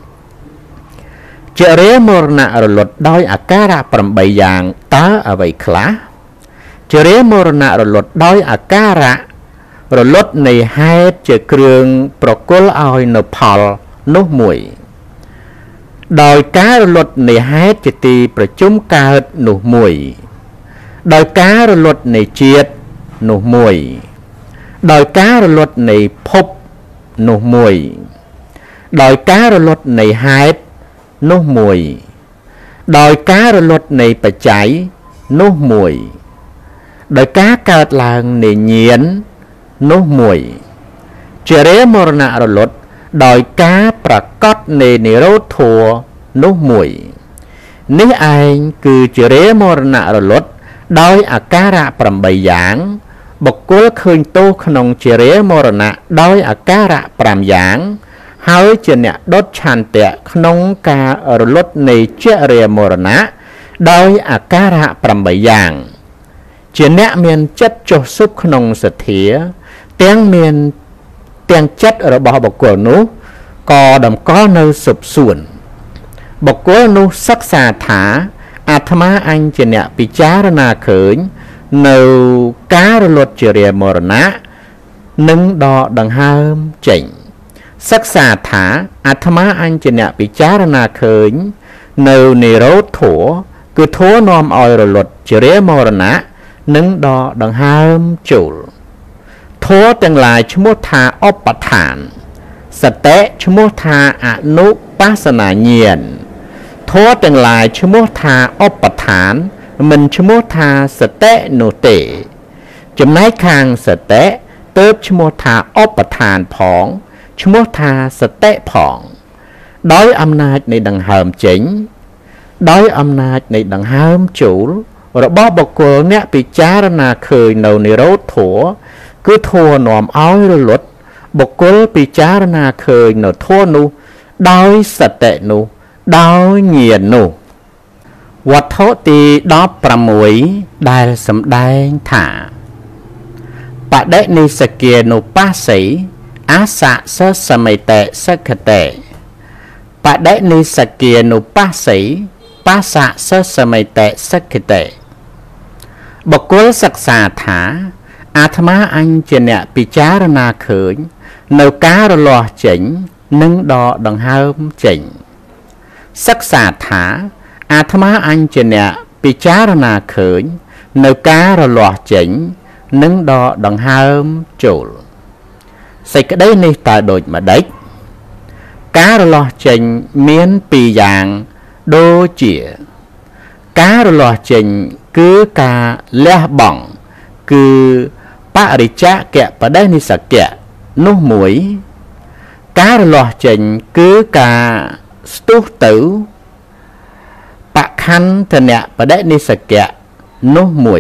ជារេមរណៈរលត់ដោយអាការៈ8យ៉ាងតើអ្វីខ្លះជារេមរណៈរលត់ដោយអាការៈរលត់នៃហេតុជាគ្រឿងប្រគល់ឲ្យនៅផលនោះមួយដោយការរលត់នៃហេតុជាទីប្រជុំកើតនោះមួយដោយការរលត់នៃជាតិនោះមួយដោយការរលត់នៃភពនោះមួយដោយការរលត់នៃហេតុនោះមួយដោយការរលត់នៃបច្ច័យនោះមួយដោយការកើតឡើងនៃញាណនោះមួយជារេមរណៈរលត់ដោយការប្រកបនៃនិរោធធម៌នោះមួយនេះឯងគឺជារេមរណៈរលត់ដោយអាការៈ8យ៉ាងបុគ្គលឃើញទោសក្នុងជារេមរណៈដោយអាការៈ5យ៉ាងហើយជាអ្នកដុតឆន្ទៈក្នុងការរលត់នៃជារេមរណៈដោយអាការៈ8យ៉ាងជាអ្នកមានចិត្តចុះស៊ុបក្នុងសទ្ធាទាំងមានទាំងចិត្តរបស់បុគ្គលនោះក៏តម្កល់នៅស៊ុបសួនបុគ្គលនោះសិក្សាថាអាត្មាអញជាអ្នកពិចារណាឃើញនៅការរលត់ជារេមរណៈនិងដកដង្ហើមចេញសិក្សាថាអាត្មាអញជាអ្នកពិចារណាឃើញនៅនិរោធធម៌គឺធម៌នាំឲ្យរលត់ជារេមរណៈនិងដកដង្ហើមចូលធម៌ទាំងឡាយឈ្មោះថាឧបដ្ឋានសតិឈ្មោះថាអនុបស្សនាញាណធម៌ទាំងឡាយឈ្មោះថាឧបដ្ឋានមិនឈ្មោះថាសតិនោះទេចំណែកខាងសតិទើបឈ្មោះថាឧបដ្ឋានផងឈ្មោះថាសតិផងដោយអំណាចនៃដង្ហើមចេញដោយអំណាចនៃដង្ហើមចូលរបស់បុគ្គលអ្នកពិចារណាឃើញនៅនិរោធធម៌គឺធម៌នាំឲ្យរលត់បុគ្គលពិចារណាឃើញនៅធម៌នោះដោយសតិនោះដោយញាណនោះវត្ថុទីដប់ប្រាំមួយដែលសម្ដែងថាបដិនិស្សគានុបស្សីអាសៈសសមិតេសក្ខតេបដិនិស្សគានុបស្សីបស្សៈសសមិតេសក្ខតេបុគ្គលសិក្សាថាអាត្មាអញជាអ្នកពិចារណាឃើញនៅការរលាស់ចេញនិងដកដង្ហើមចេញសិក្សាថាអាត្មាអញជាអ្នកពិចារណាឃើញនៅការរលាស់ចេញនិងដកដង្ហើមចូលសេចក្តីនេះតើដូចម្ដេចការរលាស់ចេញមានពីរយ៉ាងដូចជាការរលាស់ចេញគឺការលះបង់គឺបរិច្ចាគៈបដិនិស្សកៈនោះមួយការរលាស់ចេញគឺការស្ទុះទៅបខន្ធនៈបដិនិស្សកៈនោះមួយ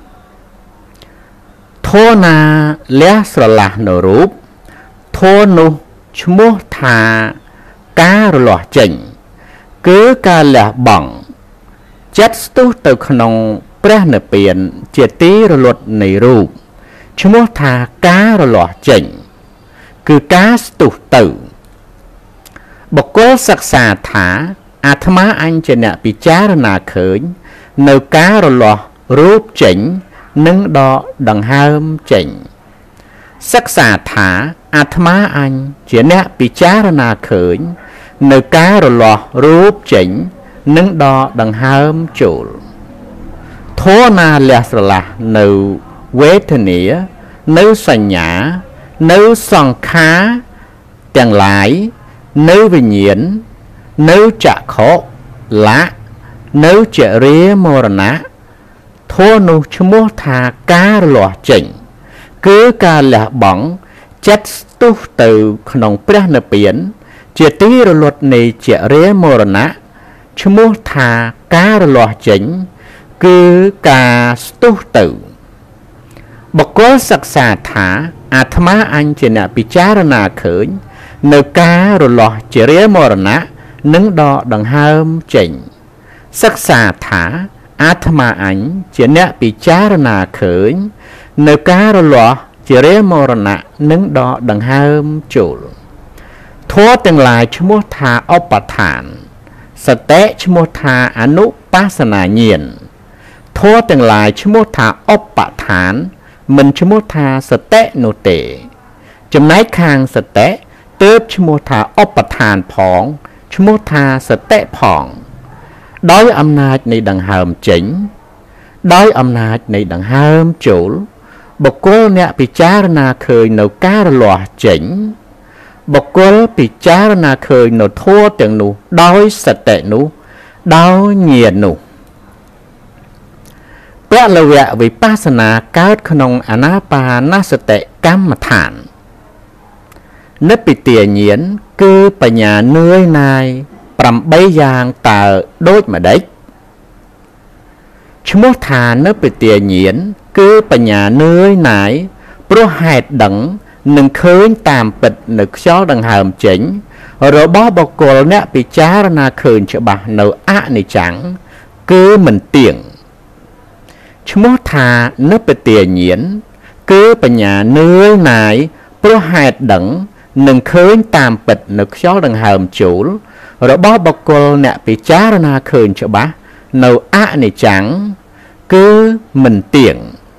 ធម៌ណាលះស្រឡះនៅរូបធម៌នោះឈ្មោះថាការរលាស់ចេញគឺការលះបង់ចិត្តស្ទុះទៅក្នុងព្រះនិព្វានជាទីរលត់នៃរូបឈ្មោះថាការរលាស់ចេញគឺការស្ទុះទៅបុគ្គលសិក្សាថាអាត្មាអញជាអ្នកពិចារណាឃើញនៅការរលាស់រូបចេញនិងដកដង្ហើមចេញសិក្សាថាអាត្មាអញជាអ្នកពិចារណាឃើញនៅការរលាស់រូបចេញនិងដកដង្ហើមចូលធម៌ណាលះស្រឡះនៅវេទនានៅសញ្ញានៅសង្ខារទាំងឡាយនៅវិញ្ញាណនៅចក្ខុលៈនៅចរិយាមរណៈធម៌នោះឈ្មោះថាការរលាស់ចេញគឺការលះបង់ចិត្តស្ទុះទៅក្នុងព្រះនិព្វានជាទីរលត់នៃជារាមរណៈឈ្មោះថាការរលាស់ចេញគឺការស្ទុះទៅបុគ្គលសិក្សាថាអាត្មាអញជាអ្នកពិចារណាឃើញនៅការរលាស់ជារាមរណៈនឹងដកដង្ហើមចេញសិក្សាថាអាត្មាអញជាអ្នកពិចារណាឃើញនៅការរលាស់ជារាមរណៈនឹងដកដង្ហើមចូលធម៌ទាំងឡាយឈ្មោះថាឧបដ្ឋានសតិឈ្មោះថាអនុបស្សនាញាណធម៌ទាំងឡាយឈ្មោះថាឧបដ្ឋានមិនឈ្មោះថាសតិនោះទេចំណែកខាងសតិទើបឈ្មោះថាឧបដ្ឋានផងឈ្មោះថាសតិផងដោយអំណាចនៃដង្ហើមចេញដោយអំណាចនៃដង្ហើមចូលបុគ្គលអ្នកពិចារណាឃើញនៅការរលាស់ចេញបុគ្គលពិចារណាឃើញនៅធម៌ទាំងនោះដោយសតិនោះដោយញាណនោះពលវៈវិបស្សនាកើតក្នុងអានាបានសតិកម្មដ្ឋាននិព្វាទាញាណគឺបញ្ញានឿយណាយប្រាំបីយ៉ាងតើដូចម្ដេចឈ្មោះថានិព្វាទាញាណគឺបញ្ញានឿយណាយព្រោះហេតុដឹងនឹងឃើញតាមពិតនៅខ្យល់ដង្ហើមចេញរបស់បុគ្គលអ្នកពិចារណាឃើញច្បាស់នៅអនិច្ចំគឺមិនទៀងឈ្មោះថានិព្វាទាញាណគឺបញ្ញានឿយណាយព្រោះហេតុដឹងនឹងឃើញតាមពិតនៅខ្យល់ដង្ហើមចូលរបស់បុគ្គលអ្នកពិចារណាឃើញច្បាស់នៅអនិច្ចំគឺមិនទៀង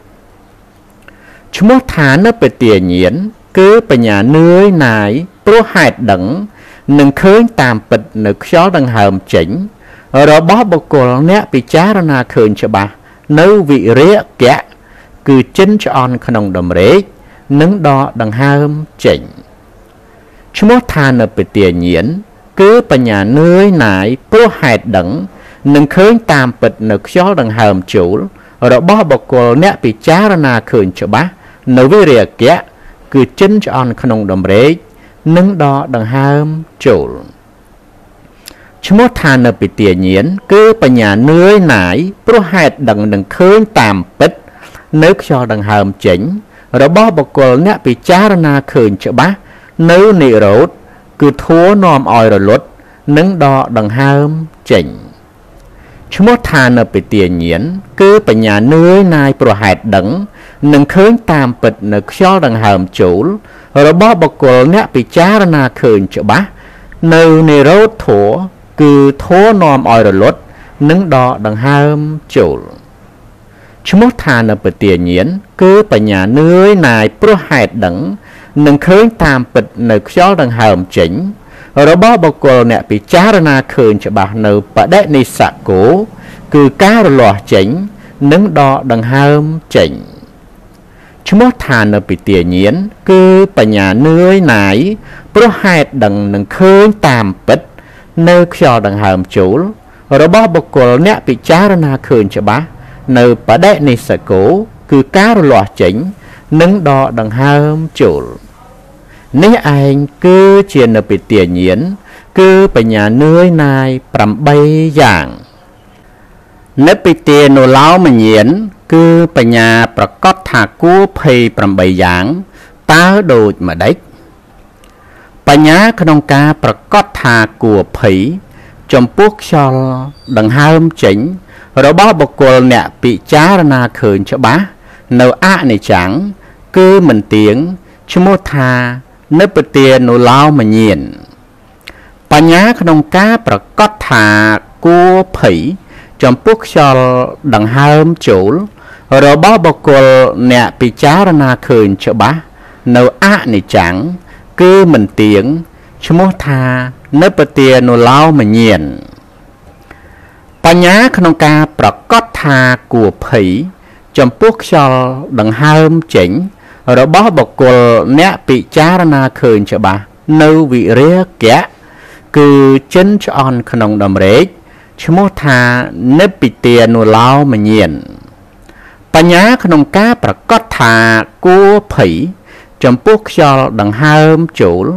ឈ្មោះថានិព្វាទាញាណគឺបញ្ញានឿយណាយព្រោះហេតុដឹងនឹងឃើញតាមពិតនៅខ្យល់ដង្ហើមចេញរបស់បុគ្គលអ្នកពិចារណាឃើញច្បាស់នៅវិរិយកៈគឺចិនឆ្អន់ក្នុងដំរែកនិងដកដង្ហើមចេញឈ្មោះថានិព្វាទាញាណគឺបញ្ញានឿយណាយព្រោះហេតុដឹងនឹងឃើញតាមពិតនៅខ្យល់ដង្ហើមចូលរបស់បុគ្គលអ្នកពិចារណាឃើញច្បាស់នៅវិរិយកៈគឺចិនឆ្អន់ក្នុងដំរែកនិងដកដង្ហើមចូលឈ្មោះថានិព្វាទាញាណគឺបញ្ញានឿយណាយព្រោះហេតុដឹងនឹងឃើញតាមពិតនៅខ្យល់ដង្ហើមចេញរបស់បុគ្គលអ្នកពិចារណាឃើញច្បាស់នៅនិរោធគឺធัวនាំឲ្យរលត់និងដកដង្ហើមចេញឈ្មោះថានិព្វាទាញាណគឺបញ្ញានឿយណាយព្រោះហេតុដឹងនឹងឃើញតាមពិតនៅខ្យល់ដង្ហើមចូលរបស់បុគ្គលអ្នកពិចារណាឃើញច្បាស់នៅនិរោធធัวគឺធัวនាំឲ្យរលត់និងដកដង្ហើមចូលឈ្មោះថានិព្វាទាញាណគឺបញ្ញានឿយណាយព្រោះហេតុដឹងនឹងឃើញតាមពិតនៅខ្យល់ដង្ហើមចេញរបស់បុគ្គលអ្នកពិចារណាឃើញច្បាស់នៅបដិនិស្សកោគឺការរលាស់ចេញនិងដកដង្ហើមចេញឈ្មោះថានិព្វាទាញាណគឺបញ្ញានឿយណាយព្រោះហេតុដឹងនឹងឃើញតាមពិតនៅខ្យល់ដង្ហើមចូលរបស់បុគ្គលអ្នកពិចារណាឃើញច្បាស់នៅបដិនិស្សកោគឺការរលាស់ចេញនិងដកដង្ហើមចូលនេះឯងគឺជានិព្វាទាញាណគឺបញ្ញានឿយណាយប្រាំបីយ៉ាងនិព្វាទានុឡោមញាណគឺបញ្ញាប្រកបថាគួរភ័យប្រាំបីយ៉ាងតើដូចម្ដេចបញ្ញាក្នុងការប្រកបថាគួរភ័យចំពោះខ្យល់ដង្ហើមចេញរបស់បុគ្គលអ្នកពិចារណាឃើញច្បាស់នៅអនិច្ចំគឺមិនទៀងឈ្មោះថានិព្វាទានុឡោមញាណបញ្ញាក្នុងការប្រកបថាគួរភ័យចំពោះខ្យល់ដង្ហើមចូលរបស់បុគ្គលអ្នកពិចារណាឃើញច្បាស់នៅអនិច្ចំគឺមិនទៀងឈ្មោះថានិព្វាទានុឡោមញាណបញ្ញាក្នុងការប្រកបថាគួរភ័យចំពោះខ្យល់ដង្ហើមចេញរបស់បុគ្គលអ្នកពិចារណាឃើញច្បាស់នៅវិរិយកៈគឺចិនឆ្អន់ក្នុងដំរែកឈ្មោះថានិព្វាទានុឡោមញាណបញ្ញាក្នុងការប្រកបថាគួរភ័យចំពោះខ្យល់ដង្ហើមចូល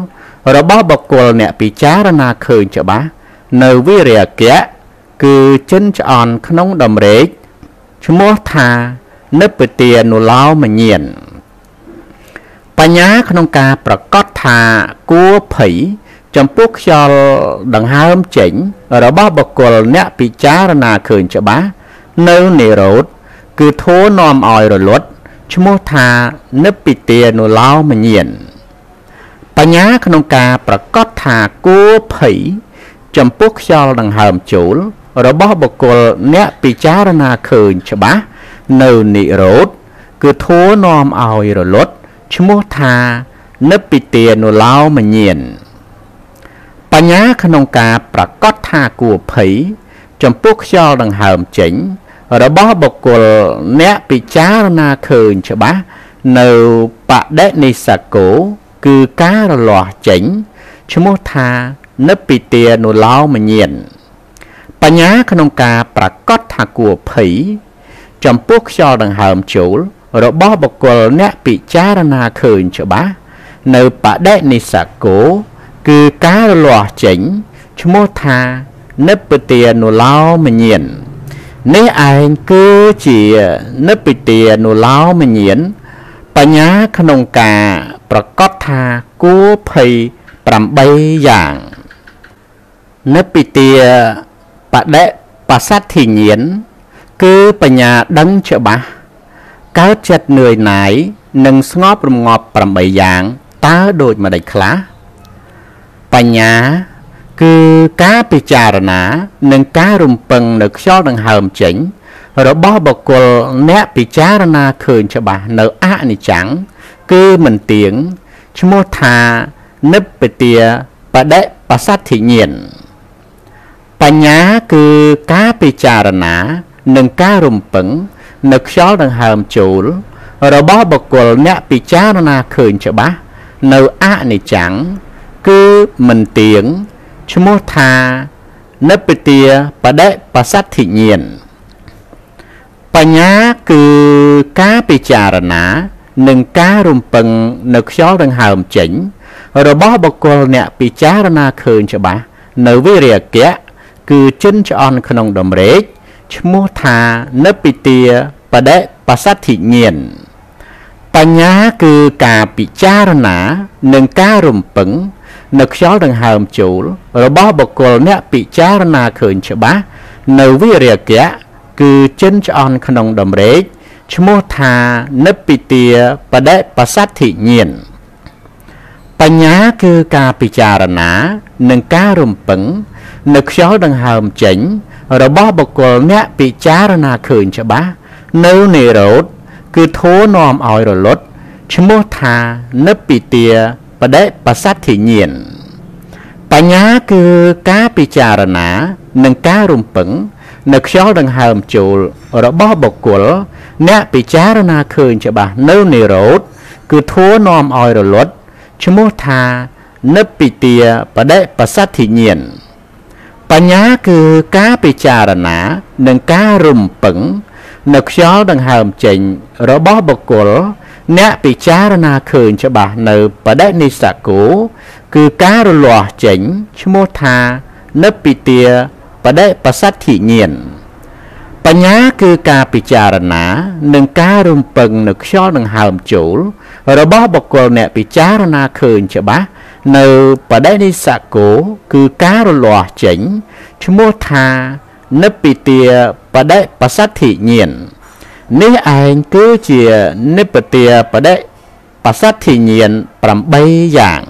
របស់បុគ្គលអ្នកពិចារណាឃើញច្បាស់នៅវិរិយកៈគឺចិនឆ្អន់ក្នុងដំរែកឈ្មោះថានិព្វទានុឡោមញាណបញ្ញាក្នុងការប្រកាសថាគួរភ័យចំពោះខ្យល់ដង្ហើមចេញរបស់បុគ្គលអ្នកពិចារណាឃើញច្បាស់នៅនិរោធគឺធោនាំឲ្យរលត់ឈ្មោះថានិព្វទានុឡោមញាណបញ្ញាក្នុងការប្រកាសថាគួរភ័យចំពោះខ្យល់ដង្ហើមចូលរបស់បុគ្គលអ្នកពិចារណាឃើញច្បាស់នៅនិរោធគឺធោនាំឲ្យរលត់ឈ្មោះថានិព្វទានុឡោមញាណបញ្ញាក្នុងការប្រកាសថាគួរភ័យចំពោះខ្យល់ដង្ហើមចេញរបស់បុគ្គលអ្នកពិចារណាឃើញច្បាស់នៅបដិនិស្សកោគឺការរលាស់ចេញឈ្មោះថានិព្វទានុឡោមញាណបញ្ញាក្នុងការប្រកាសថាគួរភ័យចំពោះខ្យល់ដង្ហើមចូលរបស់បុគ្គលអ្នកពិចារណាឃើញច្បាស់នៅបដិនិស្សកោគឺការរលាស់ចេញឈ្មោះថានិព្វទានុឡោមញាណនេះឯងគឺជានិព្វទានុឡោមញាណបញ្ញាក្នុងការប្រកាសថាគួរភ័យប្រាំបីយ៉ាងនិព្វទាបដិបសទ្ធិញាណគឺបញ្ញាដឹងច្បាស់កើតចិត្តនឿយណាយនិងស្ងប់រងាប់ប្រាំបីយ៉ាងតើដូចម្ដេចខ្លះបញ្ញាគឺការពិចារណានិងការរំពឹងនៅខ្យល់ដង្ហើមចេញរបស់បុគ្គលអ្នកពិចារណាឃើញច្បាស់នៅអនិច្ចំគឺមិនទៀងឈ្មោះថានិព្វទាបដិបសទ្ធិញាណបញ្ញាគឺការពិចារណានិងការរំពឹងនៅខ្យល់ដង្ហើមចូលរបស់បុគ្គលអ្នកពិចារណាឃើញច្បាស់នៅអនិច្ចំគឺមិនទៀងឈ្មោះថានិព្វទាបដិបសទ្ធិញាណបញ្ញាគឺការពិចារណានិងការរំពឹងនៅខ្យល់ដង្ហើមចេញរបស់បុគ្គលអ្នកពិចារណាឃើញច្បាស់នៅវិរិយកៈគឺចិនឆ្អន់ក្នុងដំរែកឈ្មោះថានិព្វទាបដិបសទ្ធិញាណបញ្ញាគឺការពិចារណានិងការរំពឹងនៅខ្យល់ដង្ហើមចូលរបស់បុគ្គលអ្នកពិចារណាឃើញច្បាស់នៅវិរិយកៈគឺចិនឆ្អន់ក្នុងដំរែកឈ្មោះថានិព្វទាបដិបសទ្ធិញាណបញ្ញាគឺការពិចារណានិងការរំពឹងនៅខ្យល់ដង្ហើមចេញរបស់បុគ្គលអ្នកពិចារណាឃើញច្បាស់នៅនិរោធគឺធោនាំឲ្យរលត់ឈ្មោះថានិព្វទាបដិបសទ្ធិញាណបញ្ញាគឺការពិចារណានិងការរំពឹងនៅខ្យល់ដង្ហើមចូលរបស់បុគ្គលអ្នកពិចារណាឃើញច្បាស់នៅនិរោធគឺធោនាំឲ្យរលត់ឈ្មោះថានិព្វទាបដិបសទ្ធិញាណបញ្ញាគឺការពិចារណានិងការរំពឹងនៅខ្យល់ដង្ហើមចេញរបស់បុគ្គលអ្នកពិចារណាឃើញច្បាស់នៅបដិនិស្សកោគឺការរលាស់ចេញឈ្មោះថានិព្វទាបដិបសទ្ធិញាណបញ្ញាគឺការពិចារណានិងការរំពឹងនៅខ្យល់ដង្ហើមចូលរបស់បុគ្គលអ្នកពិចារណាឃើញច្បាស់នៅបដិនិស្សកោគឺការរលាស់ចេញឈ្មោះថានិព្វទាបដិបសទ្ធិញាណនេះឯងគឺជានិព្វទាបដិបសទ្ធិញាណប្រាំបីយ៉ាង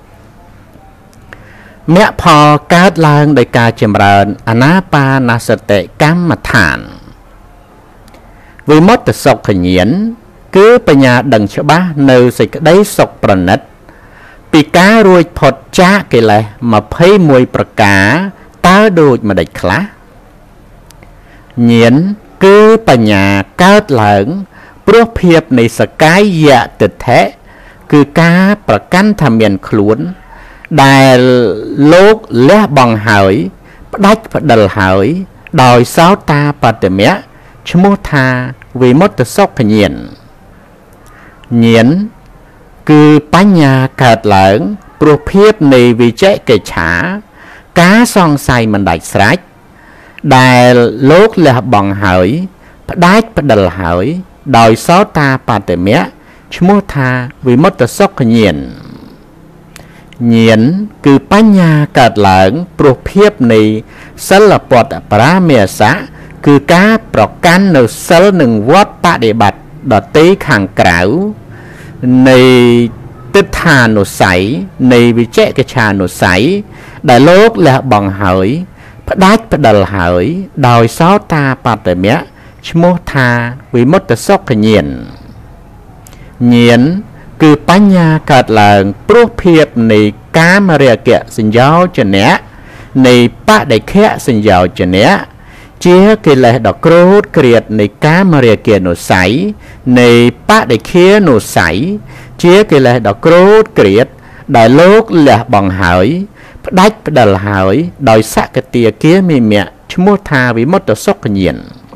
មគ្គផលកើតឡើងដោយការចម្រើនអានាបានសតិកម្មដ្ឋានវិមុតតិសុខញាណគឺបញ្ញាដឹងច្បាស់នៅសេចក្តីសុខប្រណិតពីការរួចផុតចាកកិលេសម្ភៃមួយប្រការតើដូចម្ដេចខ្លះញាណគឺបញ្ញាកើតឡើងព្រោះភាពនៃសកាយទិដ្ឋិគឺការប្រកាន់ថាមានខ្លួនដែលលោកលះបង់ហើយផ្ដាច់ផ្ដិលហើយដោយសោតាបត្តមៈឈ្មោះថាវិមុតតិសុខញាណញាណគឺបញ្ញាកើតឡើងព្រោះភាពនៃវិជ័យកិច្ឆាការសង្ស័យមិនដាច់ស្រេចដែលលោកលះបង់ហើយផ្ដាច់ផ្ដិលហើយដោយសោតាបត្តមៈឈ្មោះថាវិមុតសុខញាណញាណគឺបញ្ញាកើតឡើងព្រោះភាពនៃសិលពតបរាមេសៈគឺការប្រកាន់នៅសិលនិងវត្តបដិបត្តិដតីខាងក្រៅនៃទិដ្ឋានុស័យនៃវិជកិច្ឆានុស័យដែលលោកលះបង់ហើយផ្ដាច់ផ្ដិលហើយដោយសោតាបត្តមៈឈ្មោះថាវិមុតសុខញាណញាណគឺបញ្ញាកើតឡើងព្រោះភាពនៃកាមរាគៈសញ្ញោចនៈនៃបដិខៈសញ្ញោចនៈជាកិលេសដ៏ក្រូតក្រៀតនៃកាមរាគៈនុស័យនៃបដិខៈនុស័យជាកិលេសដ៏ក្រូតក្រៀតដែលលោកលះបង់ហើយផ្ដាច់ផ្ដិលហើយដោយសក្តិគាមិមៈឈ្មោះថាវិមុតសុខញាណ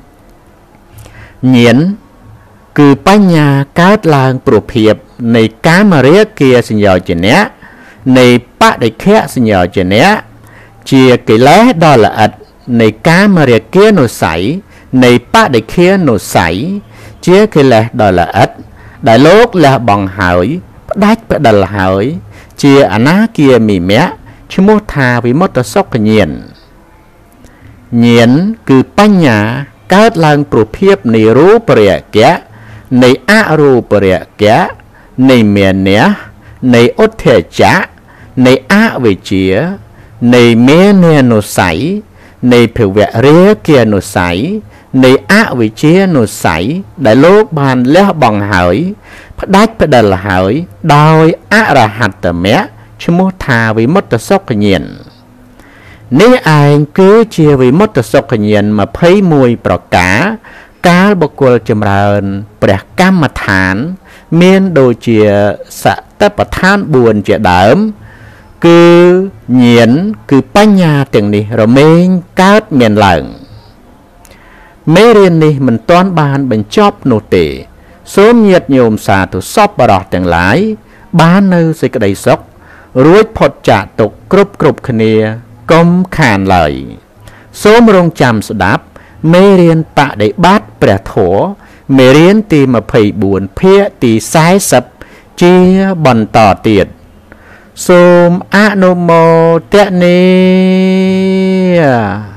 ញាណគឺបញ្ញាកើតឡើងព្រោះភាពនៃកាមរាគៈសញ្ញោចនៈនៃបដិខៈសញ្ញោចនៈជាកិលេសដ៏ល្អិតនៃកាមរាគៈនុស័យនៃបដិខៈនុស័យជាកិលេសដ៏ល្អិតដែលលោកលះបង់ហើយផ្ដាច់ផ្ដិលហើយជាអនាគាមិមៈឈ្មោះថាវិមុតសុខញាណញាណគឺបញ្ញាកើតឡើងព្រោះភាពនៃរូបរាគៈនៃអរូបរាគៈនៃមានៈនៃឧទ្ធេចៈនៃអវិជ្ជានៃមេនានុស័យនៃភវរាគៈនុស័យនៃអវិជ្ជានុស័យដែលលោកបានលះបង់ហើយផ្ដាច់ផ្ដិលហើយដោយអរហត្តមៈឈ្មោះថាវិមុតសុខញាណនេះឯងគឺជាវិមុតសុខញាណម្ភៃមួយប្រការកាលបុគ្គលចម្រើនព្រះកម្មដ្ឋានមានដូចជាសតិប្បដ្ឋានបួនជាដើមគឺញាណគឺបញ្ញាទាំងនេះរមែងកើតមានឡើងមេរៀននេះមិនទាន់បានបញ្ចប់នោះទេសូមញាតិញោមសាធុសពបរោះទាំងឡាយបាននៅសេចក្តីសុខរួចផុតចាកទុក្ខគ្រប់គ្រប់គ្នាកុំខានឡើយសូមរងចាំស្ដាប់មេរៀនបដិបត្តិព្រះធម៌មេរៀនទីម្ភៃបួនភាគទីសែសិបជាបន្តទៀតសូមអនុមោទនា